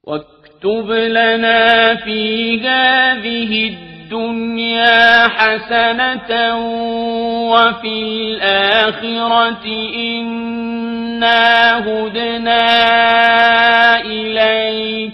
واكتب لنا في هذه الدنيا حسنة وفي الآخرة إنا هدنا إليك.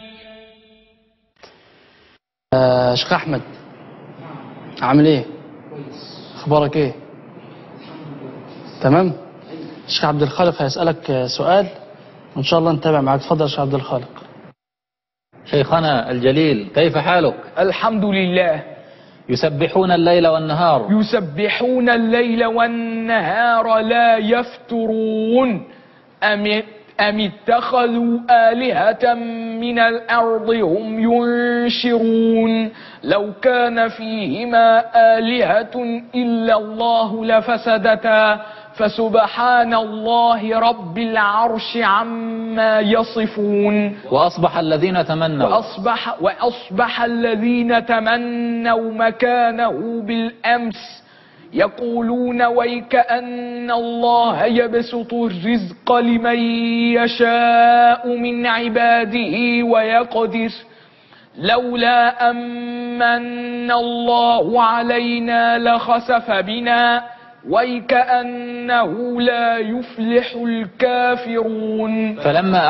شيخ أحمد، عامل ايه؟ اخبارك ايه؟ تمام؟ الشيخ عبد الخالق هيسألك سؤال وان شاء الله نتابع معاك. اتفضل يا شيخ عبد الخالق. شيخنا الجليل، كيف حالك؟ الحمد لله. يسبحون الليل والنهار. يسبحون الليل والنهار لا يفترون. أم اتخذوا آلهة من الأرض هم ينشرون. لو كان فيهما آلهة إلا الله لفسدتا فسبحان الله رب العرش عما يصفون. وأصبح الذين تمنوا وأصبح الذين تمنوا مكانه بالأمس يقولون ويكأن الله يبسط الرزق لمن يشاء من عباده ويقدر لولا أمن الله علينا لخسف بنا ويكأنه لا يفلح الكافرون. فلما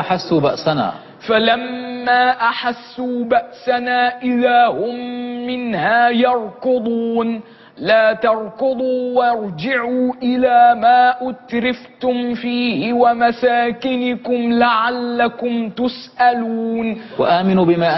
أحسوا بأسنا إذا هم منها يركضون. لا تركضوا وارجعوا إلى ما أترفتم فيه ومساكنكم لعلكم تسألون. وآمنوا بما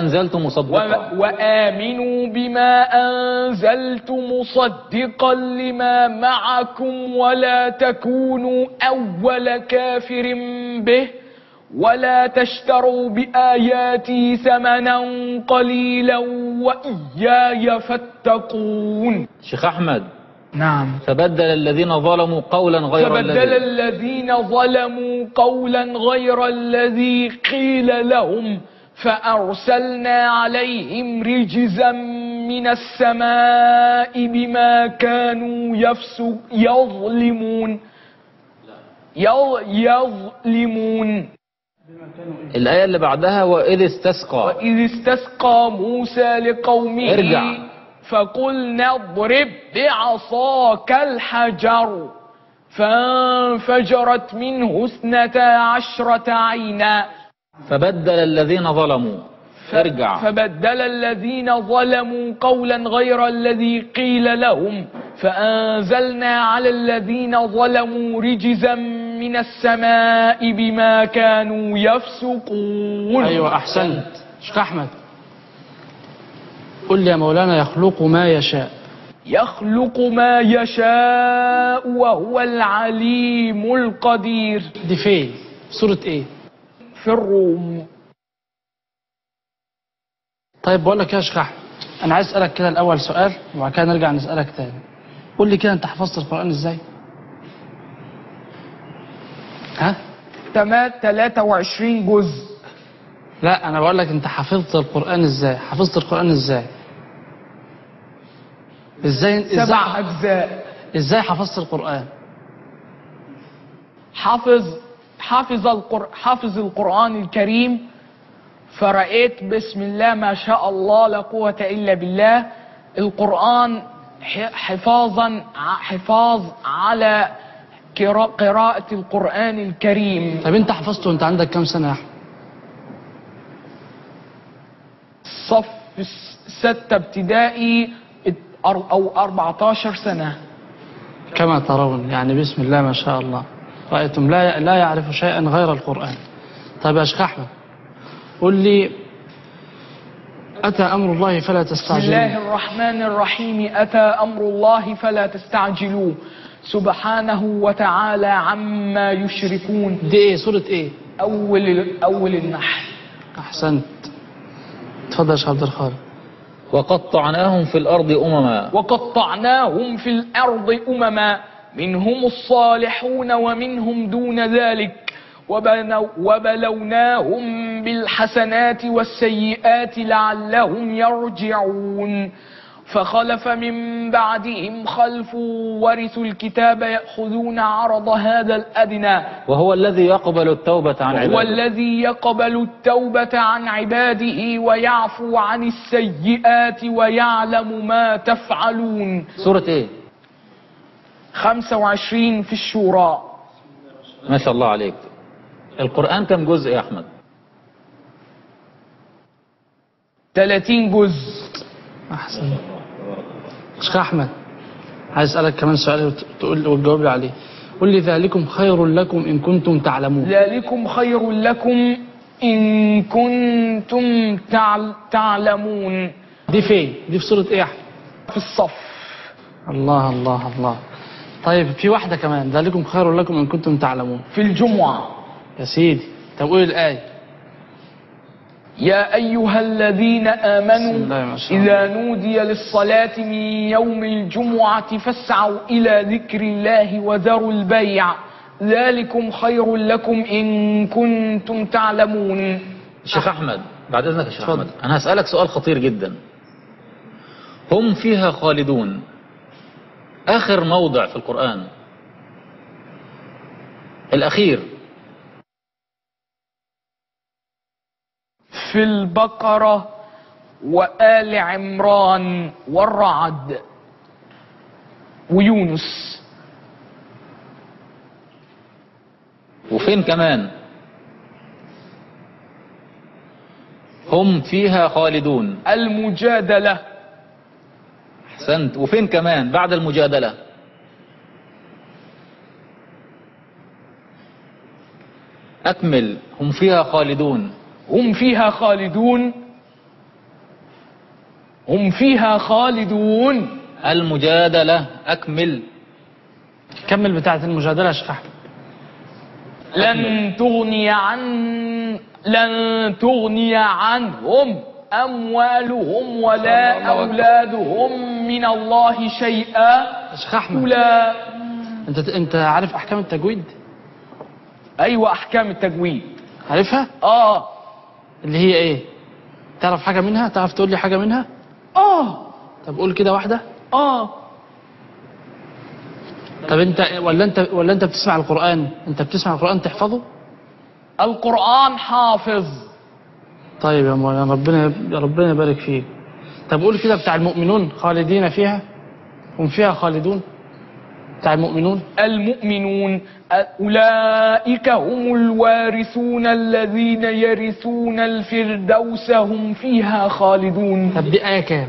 أنزلت مصدقا لما معكم ولا تكونوا أول كافر به ولا تشتروا بآياتي ثمنا قليلا وإياي فاتقون. شيخ أحمد. نعم. فبدل الذين ظلموا قولا غير الذي قيل لهم فأرسلنا عليهم رجزا من السماء بما كانوا يظلمون. الآية اللي بعدها وإذ استسقى موسى لقومه ارجع فقلنا اضرب بعصاك الحجر فانفجرت منه 12 عينا. فبدل الذين ظلموا قولا غير الذي قيل لهم فأنزلنا على الذين ظلموا رجزا من السماء بما كانوا يفسقون. أيوة أحسنت. شيخ أحمد، قل يا مولانا يخلق ما يشاء وهو العليم القدير. دي فين؟ سورة ايه؟ في الروم. طيب بقول لك يا شيخ أحمد، أنا عايز أسألك كده الأول سؤال وبعد كده نرجع نسألك تاني. قول لي كده، أنت حفظت القرآن إزاي؟ ها؟ 23 جزء. لا أنا بقول لك أنت حفظت القرآن إزاي؟ إزاي 7 أجزاء. إزاي حفظت القرآن؟ حافظ القرآن الكريم، فرأيت بسم الله ما شاء الله لا قوة إلا بالله القرآن حفاظ على قراءة القرآن الكريم. طب أنت حفظته وأنت عندك كم سنة يا أحمد؟ صف 6 ابتدائي أو 14 سنة. كما ترون يعني بسم الله ما شاء الله، رأيتم لا يعرف شيئا غير القرآن. طيب يا شيخ أحمد، قل لي أتى أمر الله فلا تستعجلوه. بسم الله الرحمن الرحيم. أتى أمر الله فلا تستعجلوه سبحانه وتعالى عما يشركون. دي إيه؟ سورة إيه؟ أول النحل. أحسنت. اتفضل يا شيخ عبد الخالق. وقطعناهم في الأرض أمما منهم الصالحون ومنهم دون ذلك وبلوناهم بالحسنات والسيئات لعلهم يرجعون. فخلف من بعدهم خلف ورثوا الكتاب يأخذون عرض هذا الأدنى وهو الذي يقبل التوبة عن عباده والذي يقبل التوبة عن عباده ويعفو عن السيئات ويعلم ما تفعلون. سورة ايه؟ 25 في الشورى. ما شاء الله عليك. القرآن كم جزء يا أحمد؟ 30 جزء. أحسن. شيخ أحمد عايز أسألك كمان سؤال وتجاوب لي عليه. قل لي ذلكم خير لكم إن كنتم تعلمون. ذلكم خير لكم إن كنتم تعلمون. دي فين؟ دي في سورة إيه يا أحمد؟ في الصف. الله الله الله. طيب في واحدة كمان، ذلكم خير لكم إن كنتم تعلمون. في الجمعة. يا سيدي. طب قول الآية. يا أيها الذين آمنوا إذا نودي للصلاة من يوم الجمعة فاسعوا إلى ذكر الله وذروا البيع ذلكم خير لكم إن كنتم تعلمون. شيخ أحمد بعد إذنك يا شيخ أحمد، أنا هسألك سؤال خطير جدا. هم فيها خالدون آخر موضع في القرآن الأخير في البقرة وآل عمران والرعد ويونس. وفين كمان؟ هم فيها خالدون. المجادلة. أحسنت. وفين كمان بعد المجادلة؟ أكمل. هم فيها خالدون. هم فيها خالدون. هم فيها خالدون. المجادلة. أكمل. كمل بتاعة المجادلة يا شيخ أحمد. لن تغني عنهم أموالهم ولا أولادهم من الله شيئا. يا شيخ أحمد أنت عارف أحكام التجويد؟ أيوة أحكام التجويد عارفها؟ اللي هي إيه؟ تعرف حاجة منها؟ تعرف تقول لي حاجة منها؟ طب قول كده واحدة. طب ولا انت بتسمع القرآن؟ انت بتسمع القرآن تحفظه؟ القرآن حافظ. طيب يا مولانا ربنا يبارك فيك. طب قول كده بتاع المؤمنون خالدين فيها. هم فيها خالدون. بتاع المؤمنون. المؤمنون أولئك هم الوارثون الذين يرثون الفردوس هم فيها خالدون. طب دي آية كام؟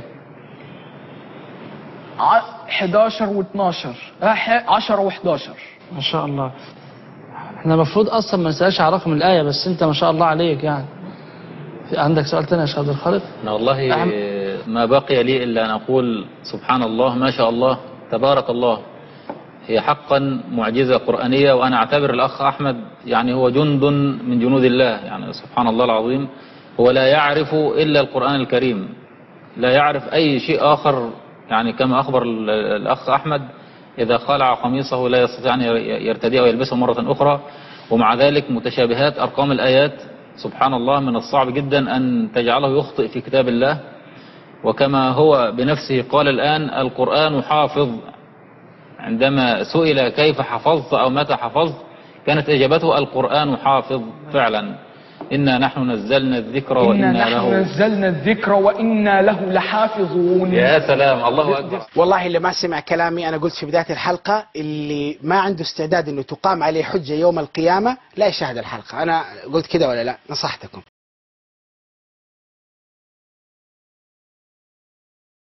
11 و12 10 و11. ما شاء الله. احنا المفروض اصلا ما نسالش على رقم الايه، بس انت ما شاء الله عليك يعني. عندك سؤال تاني يا شيخ عبد الخالق؟ أنا والله ما بقي لي الا ان اقول سبحان الله ما شاء الله تبارك الله. هي حقا معجزه قرانيه، وانا اعتبر الاخ احمد يعني هو جند من جنود الله، يعني سبحان الله العظيم. هو لا يعرف الا القران الكريم، لا يعرف اي شيء اخر. يعني كما أخبر الأخ أحمد إذا خلع قميصه لا يستطيع أن يرتديه ويلبسه مرة أخرى. ومع ذلك متشابهات أرقام الآيات سبحان الله من الصعب جدا أن تجعله يخطئ في كتاب الله. وكما هو بنفسه قال الآن القرآن حافظ. عندما سئل كيف حفظت أو متى حفظت كانت إجابته القرآن حافظ فعلا. إنا نحن نزلنا الذكر وإنا له لحافظون. يا سلام الله أكبر. والله اللي ما سمع كلامي أنا قلت في بداية الحلقة اللي ما عنده استعداد أنه تقام عليه حجة يوم القيامة لا يشاهد الحلقة. أنا قلت كده ولا لا؟ نصحتكم.